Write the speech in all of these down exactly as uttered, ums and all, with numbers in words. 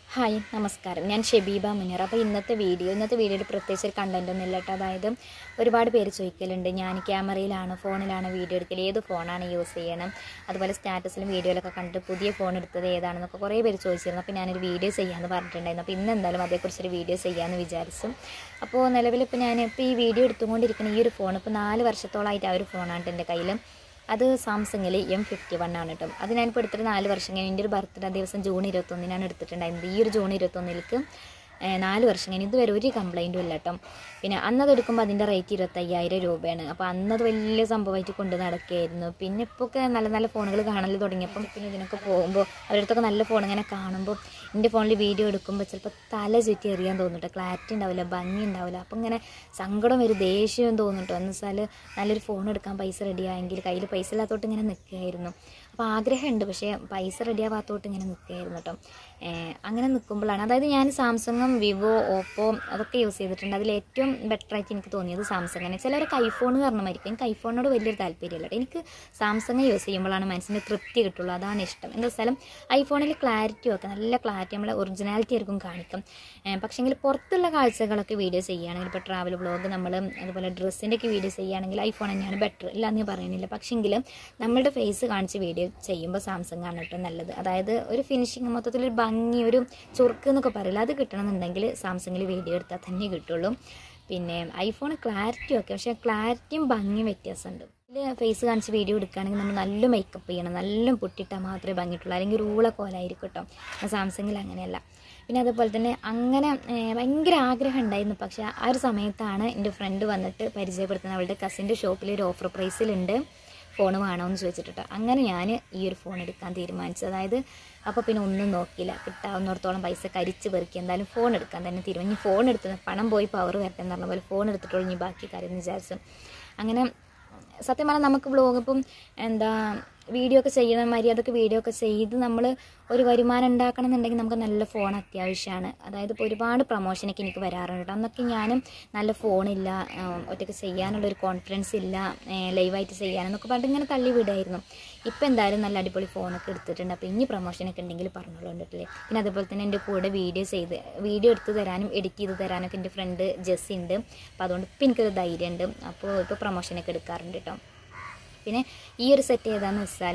Hi നമസ്കാരം. ഞാൻ ഷെബീബ മുനീർ. അപ്പോൾ ഇന്നത്തെ വീഡിയോ ഇന്നത്തെ വീഡിയോയിൽ പ്രത്യേകിച്ച് ഒരു കണ്ടൻറ്റ് ഒന്നും ഇല്ല കേട്ടോ. അതായത് ഒരുപാട് പേര് ചോദിക്കലുണ്ട്, ഞാൻ ക്യാമറയിലാണോ ഫോണിലാണോ വീഡിയോ എടുക്കൽ, ഏത് ഫോണാണ് യൂസ് ചെയ്യണം, അതുപോലെ സ്റ്റാറ്റസിലും വീഡിയോയിലൊക്കെ കണ്ടിട്ട് പുതിയ ഫോൺ എടുത്തത് ഏതാണെന്നൊക്കെ കുറേ പേര് ചോദിച്ചിരുന്നു. അപ്പോൾ ഞാനൊരു വീഡിയോ ചെയ്യാമെന്ന് പറഞ്ഞിട്ടുണ്ടായിരുന്നു. അപ്പോൾ ഇന്ന് എന്തായാലും അതേക്കുറിച്ചൊരു വീഡിയോ ചെയ്യാമെന്ന് വിചാരിച്ചു. അപ്പോൾ നിലവിലിപ്പോൾ ഞാൻ ഇപ്പോൾ ഈ വീഡിയോ എടുത്തുകൊണ്ടിരിക്കുന്ന ഈ ഒരു ഫോൺ ഇപ്പോൾ നാല് വർഷത്തോളമായിട്ട് ആ ഒരു ഫോണാണ് എൻ്റെ കയ്യിൽ. അത് സാംസങ്ങിൽ എം ഫിഫ്റ്റി വൺ ആണ് കേട്ടോ. അത് ഞാനിപ്പോൾ എടുത്തിട്ട് നാല് വർഷം കഴിഞ്ഞ് എൻ്റെ ഒരു ബർത്ത്ഡേ ദിവസം ജൂൺ ഇരുപത്തൊന്നിനാണ് എടുത്തിട്ടുണ്ടായിരുന്നത്. ഈ ഒരു ജൂൺ ഇരുപത്തൊന്നിലേക്ക് നാല് വർഷം കഴിഞ്ഞ് ഇതുവരെ ഒരു കംപ്ലൈൻറ്റും ഇല്ല കേട്ടോ. പിന്നെ അന്നത് എടുക്കുമ്പോൾ അതിൻ്റെ റേറ്റ് ഇരുപത്തയ്യായിരം രൂപയാണ്. അപ്പോൾ അന്നത് വലിയ സംഭവമായിട്ട് കൊണ്ട് നടക്കുകയായിരുന്നു. പിന്നെ ഇപ്പോൾ ഒക്കെ നല്ല നല്ല ഫോണുകൾ കാണൽ തുടങ്ങിയപ്പം പിന്നെ ഇതിനൊക്കെ പോകുമ്പോൾ അവരടുത്തൊക്കെ നല്ല ഫോൺ ഇങ്ങനെ കാണുമ്പോൾ എൻ്റെ ഫോണിൽ വീഡിയോ എടുക്കുമ്പോൾ ചിലപ്പോൾ തല ചുറ്റി എറിയാൻ തോന്നിട്ടോ, ക്ലാരിറ്റി ഉണ്ടാവില്ല, ഭംഗി ഉണ്ടാവില്ല. അപ്പം ഇങ്ങനെ സങ്കടം വരും, ദേഷ്യം തോന്നിട്ടോ. എന്ന് വെച്ചാൽ നല്ലൊരു ഫോൺ എടുക്കാൻ പൈസ റെഡിയായെങ്കിൽ കയ്യിൽ പൈസ ഇല്ലാത്തോട്ട് ഇങ്ങനെ നിൽക്കുകയായിരുന്നു. അപ്പോൾ ആഗ്രഹമുണ്ട്, പക്ഷേ പൈസ റെഡിയാവാത്തോട്ട് ഇങ്ങനെ നിൽക്കുകയായിരുന്നു കേട്ടോ. അങ്ങനെ നിൽക്കുമ്പോഴാണ്, അതായത് ഞാൻ സാംസങ്ങും വിവോ ഓപ്പോ അതൊക്കെ യൂസ് ചെയ്തിട്ടുണ്ട്. അതിൽ ഏറ്റവും ബെറ്ററായിട്ട് എനിക്ക് തോന്നിയത് സാംസങ്ങിന്. ചിലവർക്ക് ഐഫോൺ കാരണമായിരിക്കും, എനിക്ക് ഐഫോണിനോട് വലിയൊരു താല്പര്യമില്ല. എനിക്ക് സാംസങ് യൂസ് ചെയ്യുമ്പോഴാണ് മനസ്സിന് തൃപ്തി കിട്ടുള്ളൂ, അതാണ് ഇഷ്ടം. എന്താ വെച്ചാലും ഐഫോണിൽ ക്ലാരിറ്റി ഒക്കെ നല്ല ക്ലാരിറ്റി, നമ്മളെ ഒറിജിനാലിറ്റി ആയിരിക്കും കാണിക്കും. പക്ഷേങ്കിൽ പുറത്തുള്ള കാഴ്ചകളൊക്കെ വീഡിയോ ചെയ്യുകയാണെങ്കിൽ, ഇപ്പോൾ ട്രാവൽ വ്ളോഗ് നമ്മൾ അതുപോലെ ഡ്രസ്സിൻ്റെ ഒക്കെ വീഡിയോ ചെയ്യുകയാണെങ്കിൽ ഐഫോൺ തന്നെയാണ് ബെറ്റർ, ഇല്ല എന്ന് പറയുന്നില്ല. പക്ഷേങ്കിൽ നമ്മളുടെ ഫേസ് കാണിച്ച് വീഡിയോ ചെയ്യുമ്പോൾ സാംസങ് ആണ് കേട്ടോ നല്ലത്. അതായത് ഒരു ഫിനിഷിങ്, മൊത്തത്തിലൊരു ഭംഗി, ഒരു ചുർക്ക് എന്നൊക്കെ പറയില്ല, അത് കിട്ടണമെന്നുണ്ടെങ്കിൽ സാംസങ്ങിൽ വീഡിയോ എടുത്താൽ തന്നെ കിട്ടുള്ളൂ. പിന്നെ ഐഫോൺ ക്ലാരിറ്റി ഒക്കെ, പക്ഷേ ക്ലാരിറ്റിയും ഭംഗിയും വ്യത്യാസമുണ്ട്. ഇതിൽ ഫേസ് കാണിച്ച് വീഡിയോ എടുക്കുകയാണെങ്കിൽ നമ്മൾ നല്ല മേക്കപ്പ് ചെയ്യണം, നല്ല പൊട്ടിട്ടാൽ മാത്രമേ ഭംഗിയിട്ടുള്ളൂ, അല്ലെങ്കിൽ റൂള കോലായിരിക്കും കേട്ടോ. സാംസങ്ങിൽ അങ്ങനെയല്ല. പിന്നെ അതുപോലെ തന്നെ അങ്ങനെ ഭയങ്കര ആഗ്രഹം ഉണ്ടായിരുന്നു. പക്ഷേ ആ ഒരു സമയത്താണ് എൻ്റെ ഫ്രണ്ട് വന്നിട്ട് പരിചയപ്പെടുത്തുന്നത്, അവളുടെ കസിൻ്റെ ഷോപ്പിൽ ഒരു ഓഫർ പ്രൈസിലുണ്ട്, ഫോൺ വേണമെന്ന് ചോദിച്ചിട്ട്. അങ്ങനെ ഞാൻ ഈ ഒരു ഫോൺ എടുക്കാൻ തീരുമാനിച്ചു. അതായത് അപ്പോൾ പിന്നെ ഒന്നും നോക്കിയില്ല, കിട്ടാവുന്നിടത്തോളം പൈസ കരിച്ച് പെറുക്കി എന്തായാലും ഫോൺ എടുക്കാൻ തന്നെ തീരുമാനിച്ചു. ഇനി ഫോൺ എടുത്ത് പണം പോയി പവർ വരട്ടെ എന്ന് പറഞ്ഞ പോലെ ഫോൺ എടുത്തിട്ടുള്ളൂ, ഇനി ബാക്കി കാര്യം എന്ന് വിചാരിച്ചു. അങ്ങനെ സത്യം പറഞ്ഞാൽ നമുക്ക് വ്ളോഗ് ഇപ്പം എന്താ വീഡിയോ ഒക്കെ ചെയ്യുന്ന മാതിരി അതൊക്കെ വീഡിയോ ഒക്കെ ചെയ്ത് നമ്മൾ ഒരു വരുമാനം ഉണ്ടാക്കണം എന്നുണ്ടെങ്കിൽ നമുക്ക് നല്ല ഫോൺ അത്യാവശ്യമാണ്. അതായത് ഇപ്പോൾ ഒരുപാട് പ്രൊമോഷനൊക്കെ എനിക്ക് വരാറുണ്ട്. അന്നൊക്കെ ഞാനും നല്ല ഫോണില്ല, ഒറ്റയ്ക്ക് ചെയ്യാനുള്ളൊരു കോൺഫിഡൻസ് ഇല്ല, ലൈവായിട്ട് ചെയ്യാനെന്നൊക്കെ പറഞ്ഞിട്ട് ഇങ്ങനെ തള്ളി വിടായിരുന്നു. ഇപ്പോൾ എന്തായാലും നല്ല അടിപൊളി ഫോണൊക്കെ എടുത്തിട്ടുണ്ട്. അപ്പോൾ ഇനി പ്രൊമോഷനൊക്കെ ഉണ്ടെങ്കിൽ പറഞ്ഞുകൊണ്ടിട്ടില്ലേ. പിന്നെ അതുപോലെ തന്നെ എൻ്റെ കൂടെ വീഡിയോ ചെയ്ത് വീഡിയോ എടുത്ത് തരാനും എഡിറ്റ് ചെയ്ത് തരാനൊക്കെ എൻ്റെ ഫ്രണ്ട് ജെസ്സി ഉണ്ട്. അപ്പോൾ അതുകൊണ്ട് ഇപ്പം എനിക്കൊരു ധൈര്യമുണ്ട്. അപ്പോൾ ഇപ്പോൾ പ്രൊമോഷനൊക്കെ എടുക്കാറുണ്ട് കേട്ടോ. പിന്നെ ഈ ഒരു സെറ്റ് ഏതാണെന്ന് വെച്ചാൽ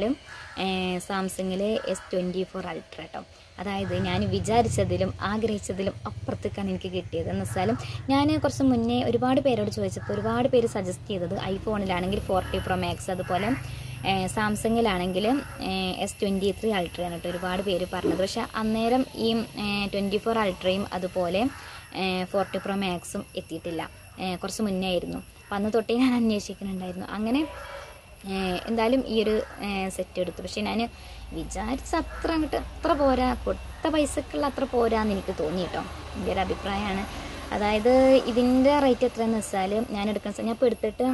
സാംസങ്ങിലെ എസ് ട്വൻറ്റി ഫോർ അൾട്ര കേട്ടോ. അതായത് ഞാൻ വിചാരിച്ചതിലും ആഗ്രഹിച്ചതിലും അപ്പുറത്തേക്കാണ് എനിക്ക് കിട്ടിയത്. എന്ന് വെച്ചാലും ഞാൻ കുറച്ച് മുന്നേ ഒരുപാട് പേരോട് ചോദിച്ചപ്പോൾ ഒരുപാട് പേര് സജസ്റ്റ് ചെയ്തത് ഐഫോണിലാണെങ്കിൽ ഫോർട്ടി പ്രോ മാക്സ്, അതുപോലെ സാംസങ്ങിലാണെങ്കിൽ എസ് ട്വൻറ്റി ത്രീ അൾട്രയാണ് കേട്ടോ ഒരുപാട് പേര് പറഞ്ഞത്. പക്ഷേ അന്നേരം ഈ ട്വൻറ്റി ഫോർ അൾട്രയും അതുപോലെ ഫോർട്ടി പ്രോ മാക്സും എത്തിയിട്ടില്ല, കുറച്ച് മുന്നേ ആയിരുന്നു. അപ്പം അന്ന് തൊട്ടേ ഞാൻ അന്വേഷിക്കുന്നുണ്ടായിരുന്നു. അങ്ങനെ എന്തായാലും ഈ ഒരു സെറ്റ് എടുത്തു. പക്ഷേ ഞാൻ വിചാരിച്ച അത്ര അങ്ങോട്ട് അത്ര പോരാ, കൊടുത്ത പൈസക്കുള്ള അത്ര പോരാന്ന് എനിക്ക് തോന്നി കേട്ടോ. എൻ്റെ ഒരു അഭിപ്രായമാണ്. അതായത് ഇതിൻ്റെ റേറ്റ് എത്രയെന്ന് വെച്ചാൽ ഞാൻ എടുക്കുന്ന ഞാൻ ഇപ്പോൾ എടുത്തിട്ട്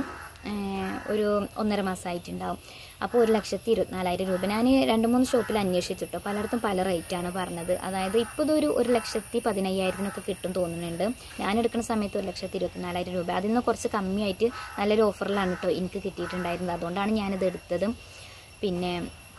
ഒരു ഒന്നര മാസമായിട്ടുണ്ടാവും. അപ്പോൾ ഒരു ലക്ഷത്തി ഇരുപത്തിനാലായിരം രൂപ ഞാൻ രണ്ട് മൂന്ന് ഷോപ്പിൽ അന്വേഷിച്ചിട്ടോ, പലയിടത്തും പല റേറ്റാണ് പറഞ്ഞത്. അതായത് ഇപ്പോൾ ഇതൊരു ഒരു ലക്ഷത്തി പതിനയ്യായിരത്തിനൊക്കെ കിട്ടും തോന്നുന്നുണ്ട്. ഞാൻ എടുക്കുന്ന സമയത്ത് ഒരു ലക്ഷത്തി ഇരുപത്തിനാലായിരം രൂപ, അതിൽ നിന്ന് കുറച്ച് കമ്മിയായിട്ട് നല്ലൊരു ഓഫറിലാണ് കേട്ടോ എനിക്ക് കിട്ടിയിട്ടുണ്ടായിരുന്നത്. അതുകൊണ്ടാണ് ഞാനിത് എടുത്തത്. പിന്നെ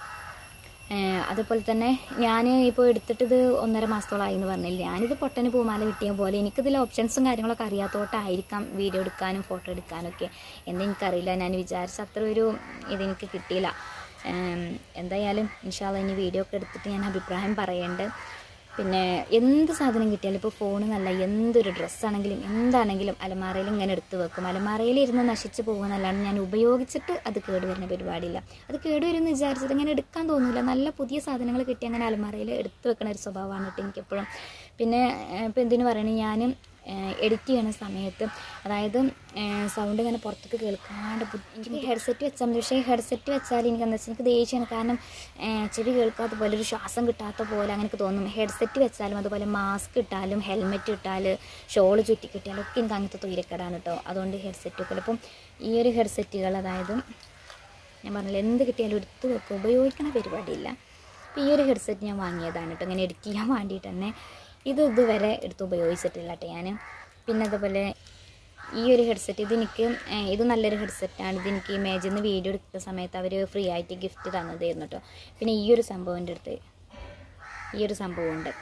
അതുപോലെ തന്നെ ഞാൻ ഇപ്പോൾ എടുത്തിട്ടിത് ഒന്നര മാസത്തോളമായി എന്ന് പറഞ്ഞില്ല. ഞാനിത് പൊട്ടന് പൂമാല കിട്ടിയ പോലെ എനിക്കിതിൽ ഓപ്ഷൻസും കാര്യങ്ങളൊക്കെ അറിയാത്തോട്ടായിരിക്കാം വീഡിയോ എടുക്കാനും ഫോട്ടോ എടുക്കാനൊക്കെ എന്ന് എനിക്കറിയില്ല. ഞാൻ വിചാരിച്ച അത്ര ഒരു ഇതെനിക്ക് കിട്ടിയില്ല. എന്തായാലും ഇൻഷാ അല്ലാഹ് ഇനി വീഡിയോ ഒക്കെ എടുത്തിട്ട് ഞാൻ അഭിപ്രായം പറയേണ്ടത്. പിന്നെ എന്ത് സാധനം കിട്ടിയാലും ഇപ്പോൾ ഫോൺ നല്ല എന്തൊരു ഡ്രസ്സാണെങ്കിലും എന്താണെങ്കിലും അലമാറയിൽ ഇങ്ങനെ എടുത്ത് വെക്കും. അലമാറയിൽ ഇരുന്ന് നശിച്ച് പോകുന്നല്ലാണ്ട് ഞാൻ ഉപയോഗിച്ചിട്ട് അത് കേടുവരുന്ന പരിപാടിയില്ല. അത് കേടുവരുമെന്ന് വിചാരിച്ചിട്ട് ഇങ്ങനെ എടുക്കാൻ തോന്നില്ല. നല്ല പുതിയ സാധനങ്ങൾ കിട്ടി അങ്ങനെ അലമാറയിൽ എടുത്ത് വെക്കണ ഒരു സ്വഭാവമാണ് കേട്ടോ എനിക്കെപ്പോഴും. പിന്നെ ഇപ്പോൾ എന്തിനു പറയണേ, ഞാൻ എഡിറ്റ് ചെയ്യുന്ന സമയത്ത് അതായത് സൗണ്ട് ഇങ്ങനെ പുറത്തേക്ക് കേൾക്കാണ്ട് എനിക്ക് ഹെഡ്സെറ്റ് വെച്ചാൽ മതി. പക്ഷേ ഹെഡ്സെറ്റ് വെച്ചാൽ എനിക്ക് എന്താ വെച്ചാൽ എനിക്ക് ദേഷ്യമാണ്. കാരണം ചെവി കേൾക്കാത്ത പോലെ ഒരു ശ്വാസം കിട്ടാത്ത പോലെ അങ്ങനെ തോന്നും. ഹെഡ്സെറ്റ് വെച്ചാലും അതുപോലെ മാസ്ക് ഇട്ടാലും ഹെൽമെറ്റ് ഇട്ടാൽ ഷോള് ചുറ്റി കിട്ടിയാലും ഒക്കെ എനിക്ക് അങ്ങനത്തെ തൊയിരക്കേടാണ് കേട്ടോ. അതുകൊണ്ട് ഹെഡ്സെറ്റ് ഒക്കെ ഇപ്പം ഈ ഒരു ഹെഡ്സെറ്റുകൾ അതായത് ഞാൻ പറഞ്ഞില്ല എന്ത് കിട്ടിയാലും എടുത്ത് വെക്കും, ഉപയോഗിക്കണ പരിപാടിയില്ല. അപ്പോൾ ഈ ഒരു ഹെഡ്സെറ്റ് ഞാൻ വാങ്ങിയതാണ് കേട്ടോ ഇങ്ങനെ എഡിറ്റ് ചെയ്യാൻ വേണ്ടിയിട്ട് തന്നെ. ഇത് ഇതുവരെ എടുത്ത് ഉപയോഗിച്ചിട്ടില്ല കേട്ടോ ഞാൻ. പിന്നെ അതുപോലെ ഈ ഒരു ഹെഡ്സെറ്റ് ഇതെനിക്ക് ഇത് നല്ലൊരു ഹെഡ്സെറ്റാണ്. ഇതെനിക്ക് ഇമേജിൽ നിന്ന് വീഡിയോ എടുക്കുന്ന സമയത്ത് അവർ ഫ്രീ ആയിട്ട് ഗിഫ്റ്റ് തന്നതായിരുന്നു കേട്ടോ. പിന്നെ ഈ ഒരു സംഭവത്തിൻ്റെ അടുത്ത് ഈ ഒരു സംഭവമുണ്ട്.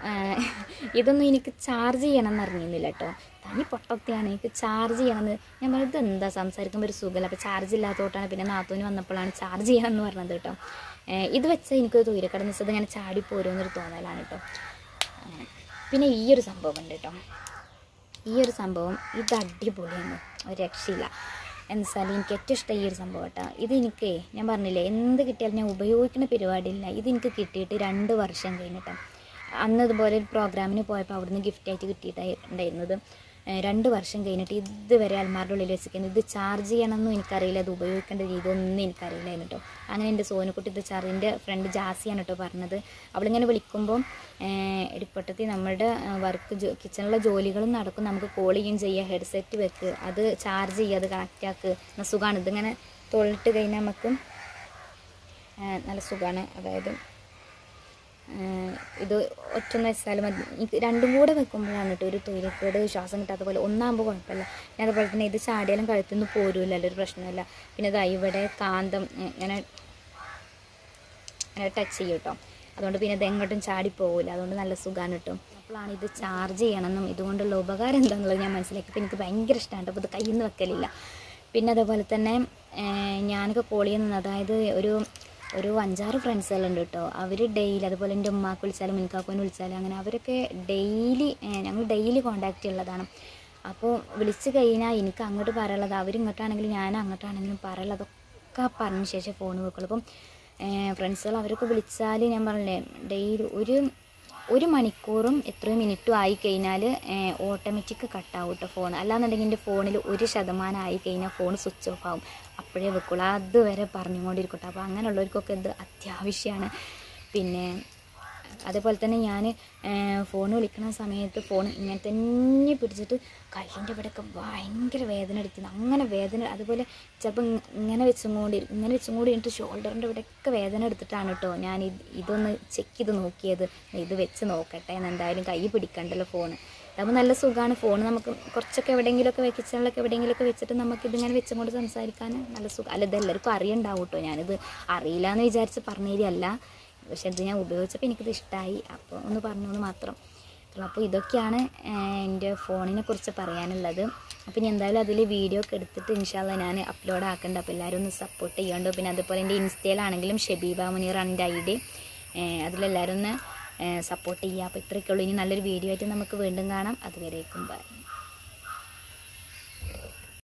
ഇതൊന്നും എനിക്ക് ചാർജ് ചെയ്യണം എന്ന് അറിഞ്ഞിരുന്നില്ല കേട്ടോ. തനി പൊട്ടത്തെയാണ് എനിക്ക് ചാർജ് ചെയ്യണമെന്ന്. ഞാൻ പറഞ്ഞത് എന്താ സംസാരിക്കുമ്പോൾ ഒരു സുഖമല്ല, അപ്പോൾ ചാർജ് ഇല്ലാത്തതുകൊണ്ടാണ്. പിന്നെ നാത്തൂന് വന്നപ്പോഴാണ് ചാർജ് ചെയ്യണം എന്ന് പറഞ്ഞത് കേട്ടോ. ഇത് വെച്ചാൽ എനിക്കൊരു തൊയിരക്കടന്ന് വെച്ചത് ഇങ്ങനെ ചാടിപ്പോരുമെന്നൊരു തോന്നലാണ് കേട്ടോ. പിന്നെ ഈ ഒരു സംഭവം ഉണ്ട് കേട്ടോ. ഈ ഒരു സംഭവം ഇത് അടിപൊളിയാണ്, ഒരു രക്ഷയില്ല. എന്നുവെച്ചാൽ എനിക്ക് ഏറ്റവും ഇഷ്ടം ഈ ഒരു സംഭവം കേട്ടോ. ഇതെനിക്ക് ഞാൻ പറഞ്ഞില്ലേ, എന്ത് കിട്ടിയാലും ഞാൻ ഉപയോഗിക്കുന്ന പരിപാടിയില്ല. ഇതെനിക്ക് കിട്ടിയിട്ട് രണ്ട് വർഷം കഴിഞ്ഞിട്ടാണ്. അന്ന് ഇതുപോലെ ഒരു പ്രോഗ്രാമിന് പോയപ്പോൾ അവിടുന്ന് ഗിഫ്റ്റായിട്ട് കിട്ടിയിട്ടുണ്ടായിരുന്നത്. രണ്ട് വർഷം കഴിഞ്ഞിട്ട് ഇതുവരെ അൽമാരുടെ ഉള്ളിൽ വെച്ചിരിക്കുന്നത്. ഇത് ചാർജ് ചെയ്യണമെന്നും എനിക്കറിയില്ല, അത് ഉപയോഗിക്കേണ്ട രീതി ഒന്നും എനിക്കറിയില്ലായിരുന്നു കേട്ടോ. അങ്ങനെ എൻ്റെ സോനുക്കുട്ടി ഇത് ചാർജ്, എൻ്റെ ഫ്രണ്ട് ജാസിയാണ് കേട്ടോ പറഞ്ഞത്. അവളിങ്ങനെ വിളിക്കുമ്പോൾ ഇടിപ്പട്ടത്തി നമ്മളുടെ വർക്ക് കിച്ചണിലെ ജോലികളും നടക്കും, നമുക്ക് കോൾ ചെയ്യുകയും ചെയ്യുക, ഹെഡ്സെറ്റ് വെക്ക്, അത് ചാർജ് ചെയ്യുക, അത് കണക്റ്റ് ആക്ക്, എന്നാൽ സുഖമാണ്. ഇതിങ്ങനെ തൊഴിലിട്ട് കഴിഞ്ഞാൽ നമുക്ക് നല്ല സുഖമാണ്. അതായത് ഇത് ഒറ്റൊന്ന് വെച്ചാലും മതി. എനിക്ക് രണ്ടും കൂടെ വെക്കുമ്പോഴാണ് കേട്ടോ ഒരു തൊയിലക്കേട്, ശ്വാസം കിട്ടാത്ത പോലെ. ഒന്നാകുമ്പോൾ കുഴപ്പമില്ല. പിന്നെ അതുപോലെ തന്നെ ഇത് ചാടിയാലും കഴുത്തുനിന്ന് പോരുമില്ലല്ലോ, ഒരു പ്രശ്നമില്ല. പിന്നെ ഇതാ ഇവിടെ കാന്തം ഇങ്ങനെ ഇങ്ങനെ ടച്ച് ചെയ്യും കേട്ടോ. അതുകൊണ്ട് പിന്നെ ഇത് എങ്ങോട്ടും ചാടിപ്പോകില്ല. അതുകൊണ്ട് നല്ല സുഖമാണ് കേട്ടോ. അപ്പോഴാണ് ഇത് ചാർജ് ചെയ്യണമെന്നും ഇതുകൊണ്ടുള്ള ഉപകാരം എന്താണെന്നുള്ളത് ഞാൻ മനസ്സിലാക്കിയപ്പോൾ എനിക്ക് ഭയങ്കര ഇഷ്ടമാണ് കേട്ടോ. അപ്പോൾ ഇത് കയ്യിൽ നിന്ന് വെക്കലില്ല. പിന്നെ അതേപോലെ തന്നെ ഞാനൊക്കെ കോൾ ചെയ്യുന്നത്, അതായത് ഒരു ഒരു അഞ്ചാറ് ഫ്രണ്ട്സുകളുണ്ട് കേട്ടോ. അവർ ഡെയിലി, അതുപോലെ എൻ്റെ ഉമ്മാക്ക് വിളിച്ചാലും മിനിക്കാക്കുവിനെ വിളിച്ചാലും അങ്ങനെ അവരൊക്കെ ഡെയിലി, ഞങ്ങൾ ഡെയിലി കോണ്ടാക്റ്റ് ഉള്ളതാണ്. അപ്പോൾ വിളിച്ച് കഴിഞ്ഞാൽ എനിക്ക് അങ്ങോട്ട് പറയാനുള്ളത്, അവരിങ്ങോട്ടാണെങ്കിലും ഞാൻ അങ്ങോട്ടാണെങ്കിലും പറയാനുള്ളതൊക്കെ പറഞ്ഞ ശേഷം ഫോൺ വെക്കുള്ളൂ. അപ്പം ഫ്രണ്ട്സുകൾ അവരൊക്കെ വിളിച്ചാൽ ഞാൻ പറഞ്ഞില്ലേ, ഡെയിലി ഒരു ഒരു മണിക്കൂറും എത്രയോ മിനിറ്റും ആയി കഴിഞ്ഞാൽ ഓട്ടോമാറ്റിക് കട്ടാവും കേട്ടോ ഫോൺ. അല്ലാന്നുണ്ടെങ്കിൽ എൻ്റെ ഫോണിൽ ഒരു ശതമാനം ആയി കഴിഞ്ഞാൽ ഫോൺ സ്വിച്ച് ഓഫ് ആവും. അപ്പോഴേ വെക്കുള്ളൂ. അതുവരെ പറഞ്ഞുകൊണ്ടിരിക്കട്ടെ. അപ്പോൾ അങ്ങനെയുള്ളവർക്കൊക്കെ ഇത് അത്യാവശ്യമാണ്. പിന്നെ അതേപോലെ തന്നെ ഞാൻ ഫോൺ വിളിക്കുന്ന സമയത്ത് ഫോൺ ഇങ്ങനെ തന്നെ പിടിച്ചിട്ട് കയ്യിൻ്റെ ഇവിടെയൊക്കെ ഭയങ്കര വേദന എടുക്കുന്നു. അങ്ങനെ വേദന, അതുപോലെ ചിലപ്പോൾ ഇങ്ങനെ വെച്ചും കൂടി ഇങ്ങനെ വെച്ചും കൂടി എന്നിട്ട് ഷോൾഡറിൻ്റെ ഇവിടെയൊക്കെ വേദന എടുത്തിട്ടാണ് കേട്ടോ ഞാൻ ഇതൊന്ന് ചെക്ക് ചെയ്ത് നോക്കിയത്. ഇത് വെച്ച് നോക്കട്ടെ എന്ന്. എന്തായാലും കൈ പിടിക്കണ്ടല്ലോ ഫോൺ. അപ്പോൾ നല്ല സുഖമാണ് ഫോൺ. നമുക്ക് കുറച്ചൊക്കെ എവിടെയെങ്കിലുമൊക്കെ കിച്ചണിലൊക്കെ എവിടെയെങ്കിലുമൊക്കെ വെച്ചിട്ട് നമുക്കിതിങ്ങനെ വെച്ചും കൊണ്ട് സംസാരിക്കാൻ നല്ല സുഖം. അല്ല, ഇതെല്ലാവർക്കും അറിയണ്ടാവും കേട്ടോ. ഞാനിത് അറിയില്ല എന്ന് വിചാരിച്ച് പറഞ്ഞേരിയല്ല, പക്ഷെ ഇത് ഞാൻ ഉപയോഗിച്ചപ്പോൾ എനിക്കിത് ഇഷ്ടമായി, അപ്പോൾ ഒന്ന് പറഞ്ഞെന്ന് മാത്രം. അപ്പോൾ ഇതൊക്കെയാണ് എൻ്റെ ഫോണിനെ കുറിച്ച് പറയാനുള്ളത്. അപ്പോൾ ഇനി എന്തായാലും അതിൽ വീഡിയോ ഒക്കെ എടുത്തിട്ട് ഇൻഷാല്ലാ ഞാൻ അപ്ലോഡ് ആക്കേണ്ട. അപ്പോൾ എല്ലാവരും ഒന്ന് സപ്പോർട്ട് ചെയ്യണ്ടോ. പിന്നെ അതുപോലെ എൻ്റെ ഇൻസ്റ്റയിലാണെങ്കിലും ഷെബീബ മുനീറാണ് എൻ്റെ ഐ ഡി. അതിലെല്ലാവരും ഒന്ന് സപ്പോർട്ട് ചെയ്യുക. അപ്പോൾ ഇത്രയൊക്കെ ഉള്ളൂ. ഇനി നല്ലൊരു വീഡിയോ ആയിട്ട് നമുക്ക് വീണ്ടും കാണാം. അതുവരേക്കും ബൈ.